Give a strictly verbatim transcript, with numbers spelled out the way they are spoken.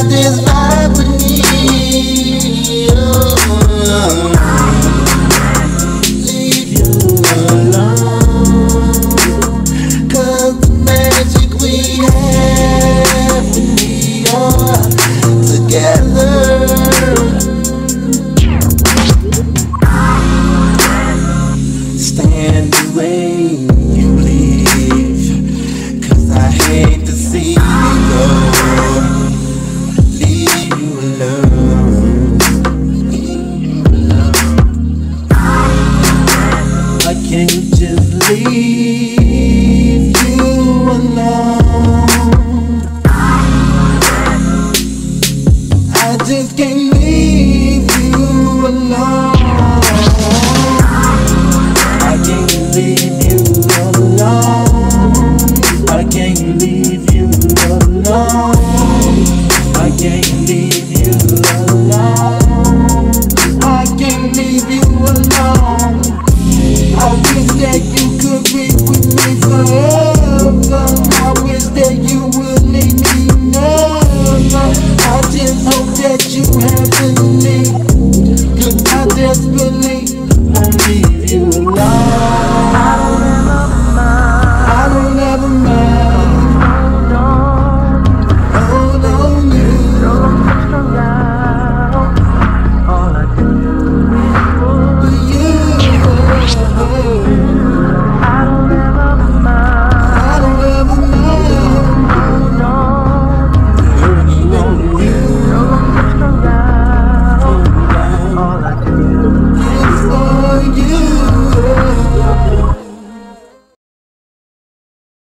just vibe with me. Oh, leave you alone, 'cause the magic we have when we are together. Stand away, you leave, 'cause I hate to see you go. Leave you alone, leave you alone. I can't just leave you alone. I just can't leave you alone. I can't leave you alone. I can't leave you alone. I can't leave